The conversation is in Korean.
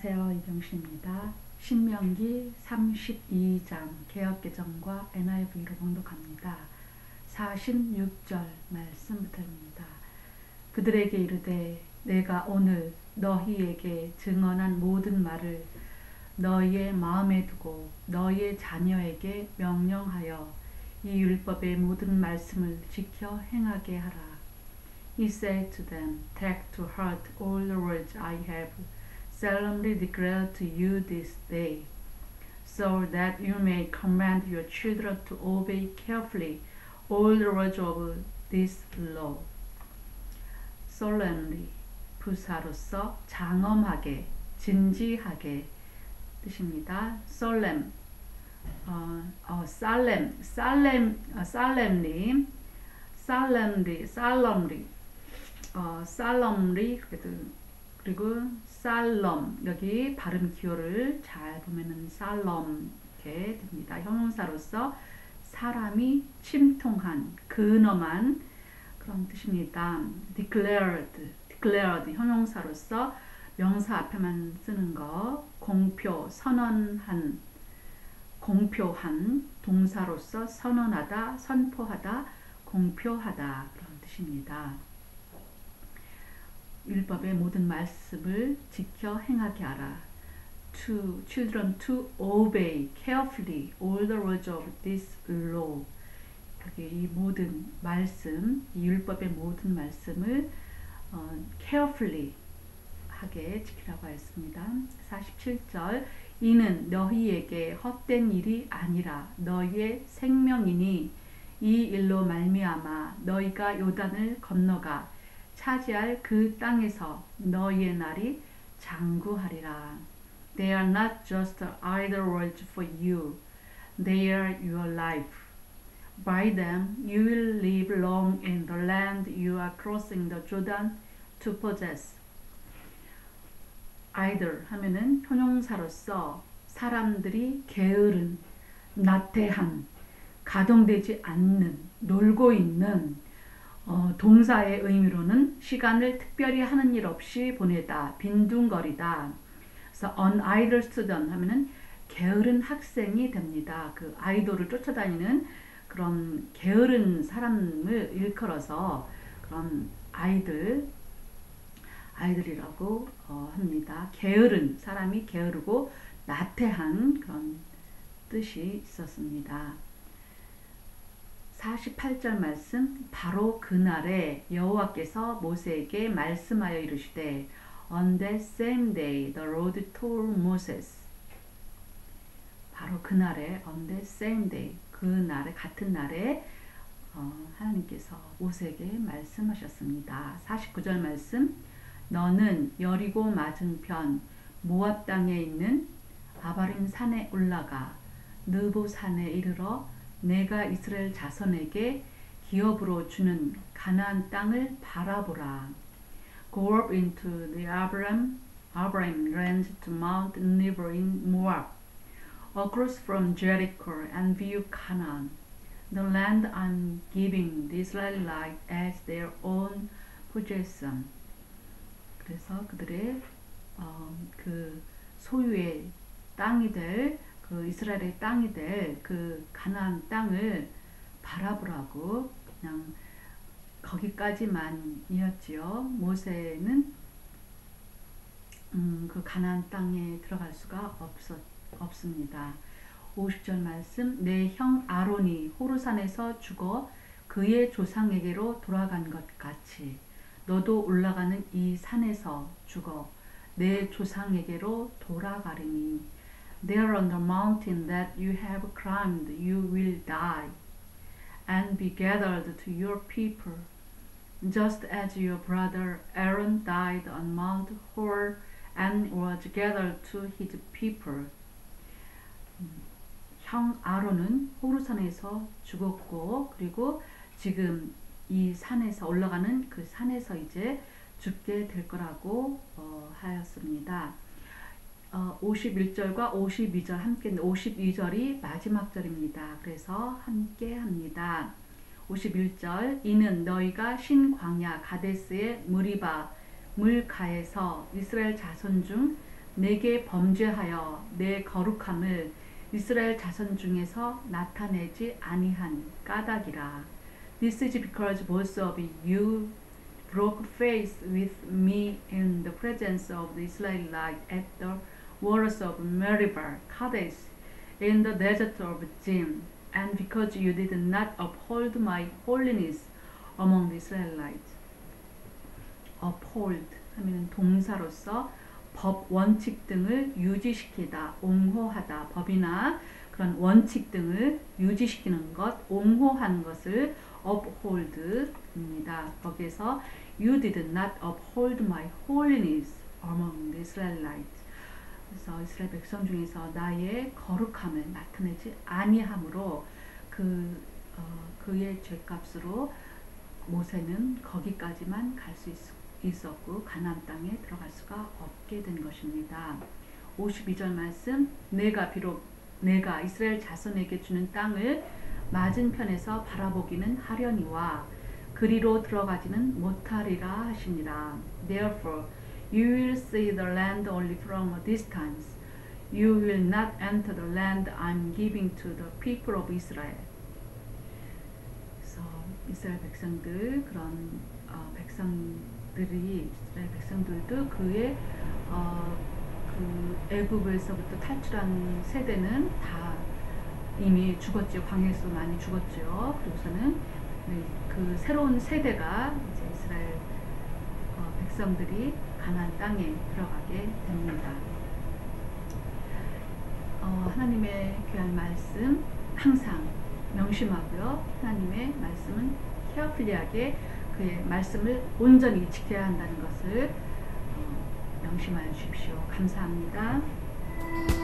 안녕하세요. 이경신입니다. 신명기 32장 개역개정과 NIV로 봉독합니다. 46절 말씀부터입니다. 그들에게 이르되 내가 오늘 너희에게 증언한 모든 말을 너희의 마음에 두고 너희의 자녀에게 명령하여 이 율법의 모든 말씀을 지켜 행하게 하라. He said to them, Take to heart all the words I have solemnly declared to you this day, so that you may command your children to obey carefully all the words of this law. Solemnly, 부사로서 장엄하게, 진지하게 뜻입니다. solemn, solemnly, 그리고 살럼, 여기 발음 기호를 잘 보면은 살럼 이렇게 됩니다. 형용사로서 사람이 침통한, 근엄한 그런 뜻입니다. declared 형용사로서 명사 앞에만 쓰는 거, 공표, 선언한, 공표한, 동사로서 선언하다, 선포하다, 공표하다 그런 뜻입니다. 율법의 모든 말씀을 지켜 행하게 하라. To children to obey carefully all the words of this law. 여기 이 모든 말씀, 이 율법의 모든 말씀을 carefully 하게 지키라고 하였습니다. 47절 이는 너희에게 헛된 일이 아니라 너희의 생명이니 이 일로 말미암아 너희가 요단을 건너가 차지할 그 땅에서 너희의 날이 장구하리라. They are not just idle words for you, they are your life. By them you will live long in the land you are crossing the Jordan to possess. idle 하면은 형용사로서 사람들이 게으른, 나태한, 가동되지 않는, 놀고 있는 동사의 의미로는 시간을 특별히 하는 일 없이 보내다, 빈둥거리다. 그래서 an idle student 하면은 게으른 학생이 됩니다. 그 아이돌을 쫓아다니는 그런 게으른 사람을 일컬어서 그런 아이들이라고 합니다. 게으른 사람이 게으르고 나태한 그런 뜻이 있었습니다. 48절 말씀 바로 그날에 여호와께서 모세에게 말씀하여 이르시되 On that same day the Lord told Moses. 바로 그날에 on that same day 그날에 같은 날에 하나님께서 모세에게 말씀하셨습니다. 49절 말씀 너는 여리고 맞은편 모압 땅에 있는 아바림 산에 올라가 느보 산에 이르러 내가 이스라엘 자손에게 기업으로 주는 가나안 땅을 바라보라. Go up into the Abraham range to Mount Nebo in Moab, across from Jericho and view Canaan, the land I'm giving the Israelites as their own possession. 그래서 그들의 그 소유의 땅이 될 그 이스라엘의 땅이 될 그 가나안 땅을 바라보라고 그냥 거기까지만이었지요. 모세는 그 가나안 땅에 들어갈 수가 없습니다. 50절 말씀 내 형 아론이 호르산에서 죽어 그의 조상에게로 돌아간 것 같이 너도 올라가는 이 산에서 죽어 내 조상에게로 돌아가리니 There on the mountain that you have climbed you will die and be gathered to your people just as your brother Aaron died on Mount Hor and was gathered to his people. 형 아론은 호르산에서 죽었고 그리고 지금 이 산에서 올라가는 그 산에서 이제 죽게 될 거라고 하였습니다. 51절과 52절 함께 52절이 마지막 절입니다. 그래서 함께 합니다. 51절 이는 너희가 신광야 가데스의 무리바 물가에서 이스라엘 자손 중 내게 범죄하여 내 거룩함을 이스라엘 자손 중에서 나타내지 아니한 까닭이라. This is because both of you broke faith with me in the presence of the Israelites at the waters of Meribah, Kadesh, in the desert of Zin, and because you did not uphold my holiness among the Israelites. uphold 하면 동사로서 법, 원칙 등을 유지시키다, 옹호하다, 법이나 그런 원칙 등을 유지시키는 것, 옹호하는 것을 uphold입니다. 거기에서 You did not uphold my holiness among the Israelites. 그래서 이스라엘 백성 중에서 나의 거룩함을 나타내지 아니함으로 그의 죄값으로 모세는 거기까지만 갈 수 있었고 가나안 땅에 들어갈 수가 없게 된 것입니다. 52절 말씀, 내가 이스라엘 자손에게 주는 땅을 맞은편에서 바라보기는 하려니와 그리로 들어가지는 못하리라 하시니라. Therefore you will see the land only from a distance. You will not enter the land I am giving to the people of Israel. 그래서 이스라엘 백성들 그런 이스라엘 백성들도 그의 그 애굽에서부터 탈출한 세대는 다 이미 죽었죠. 광야에서 많이 죽었죠. 그리고서는 그 새로운 세대가 이제 이스라엘 백성들이 가나안 땅에 들어가게 됩니다. 하나님의 귀한 말씀 항상 명심하고요. 하나님의 말씀은 케어풀리하게 그의 말씀을 온전히 지켜야 한다는 것을 명심하여 주십시오. 감사합니다.